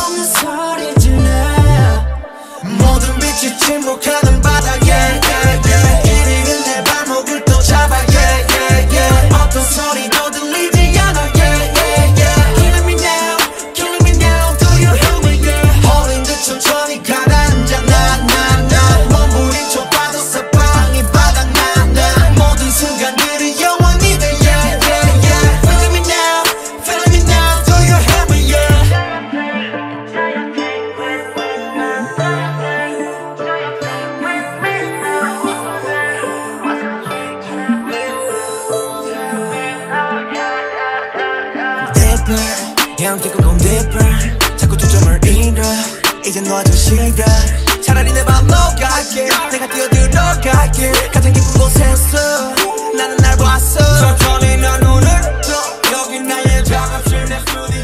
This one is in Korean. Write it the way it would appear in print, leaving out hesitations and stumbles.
없는 소리 질러 모든 빛이 침묵하는 바닥에 이리는 내 발목을 또 잡아 어떤 소리도 들리지 않아 Killing me now, killing me now Do you hear me 홀린 듯 천천히 가라앉아 나 몸부림쳐 빠졌어 방이 바닥나 모든 순간들이 영원히 돼 Feeling me now, feeling me now Do you hear me Deeper 계속 gon' deeper 자꾸 초점을 잃어 이젠 너도 싫어 차라리 내 맘 녹아게 내가 뛰어들어갈게 가장 깊은 곳에서 나는 날 봤어 천천히 난 눈을 떠 여기 나의 작업실 내 스튜디오